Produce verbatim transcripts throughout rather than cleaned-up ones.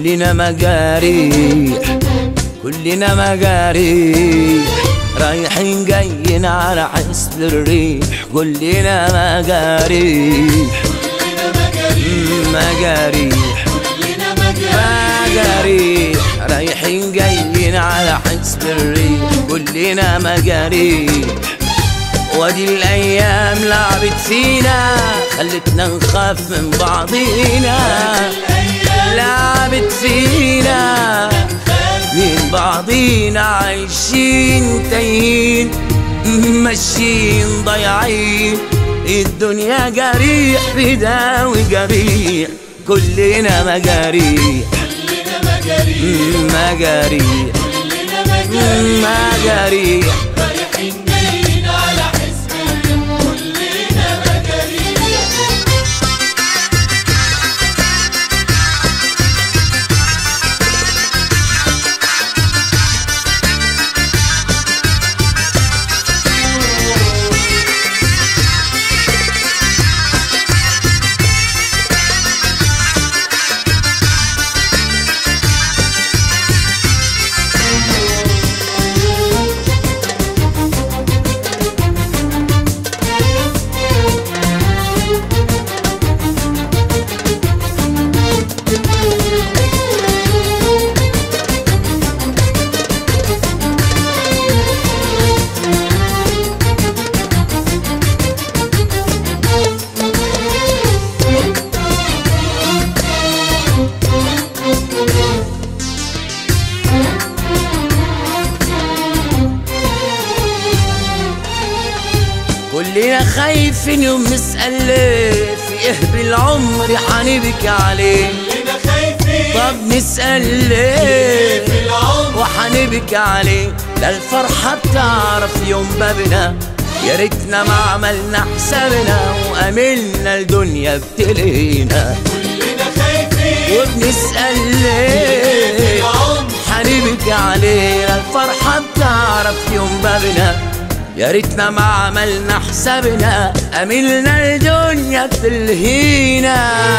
كلنا مجاريح كلنا مجاريح رايحين جايين على حسب الريح. كلنا مجاريح مجاريح مجاريح رايحين جايين على حسب الريح. كلنا مجاريح وادي الايام لعبت فينا خلتنا نخاف من بعضينا. لعبت فينا من بعضينا عايشين تايهين ماشيين ضايعين. الدنيا جريح بداوي جريح. كلنا مجاريح مجاريح مجاريح رايحين جايين على حسب الريح. كلنا مجاريح. كلنا خايفين يوم نسأل ليه في ايه بالعمر حنبكي عليه. كلنا خايفين طب نسأل ليه في العمر وحنبكي عليه. لا الفرحة بتعرف يوم بابنا يا ريتنا ما عملنا حسابنا وأملنا الدنيا بتلهينا. كلنا خايفين وبنسأل ليه حنبكي عليه. لا الفرحة بتعرف يوم بابنا يا ريتنا ما عملنا حسابنا أملنا الدنيا بتلهينا.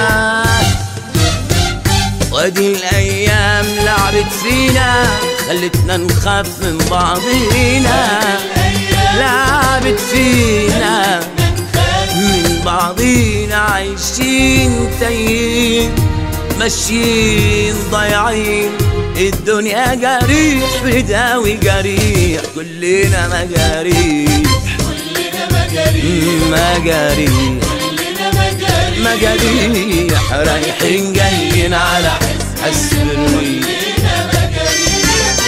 وادي الأيام لعبت فينا خلتنا نخاف من بعضينا. لعبت فينا من بعضينا عايشين تايهين ماشيين ضايعين. الدنيا جريح بداوي جريح. كلنا مجاريح كلنا مجاريح مجاريح كلنا مجاريح مجاريح رايحين جايين على حسب الريح. كلنا مجاريح.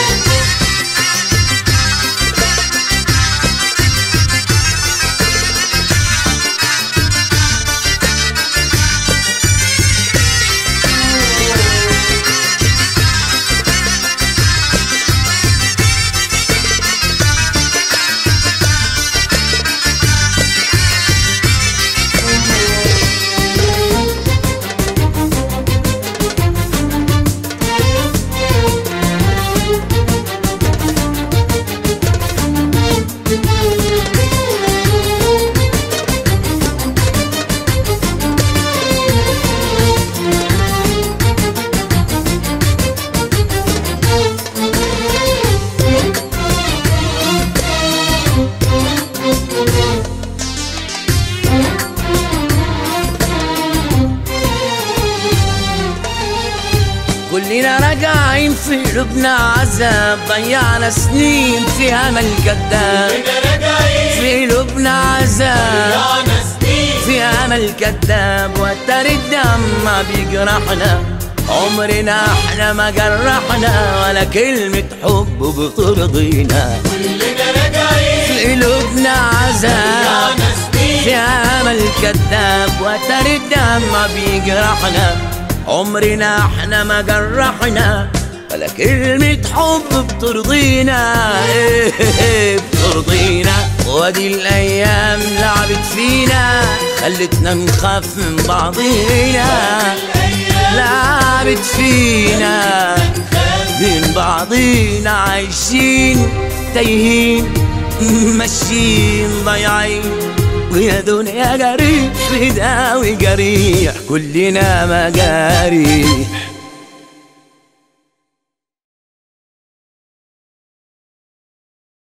كلنا راجعين في قلوبنا عذاب ضيعنا سنين في امل كداب. كلنا راجعين في قلوبنا عذاب ضيعنا سنين في امل كداب. وتر الدم ما بيجرحنا عمرنا احنا ما جرحنا ولا كلمة حب بترضينا. كلنا راجعين في قلوبنا عذاب ضيعنا سنين في امل كداب. وتر الدم ما بيجرحنا عمرنا احنا ما جرحنا ولا كلمة حب بترضينا. ايه بترضينا. وادي الايام لعبت فينا خلتنا نخاف من بعضينا. لعبت فينا من بعضينا عايشين تايهين ماشيين ضايعين. ويا دنيا جريح بداوي جريح. كلنا مجاريح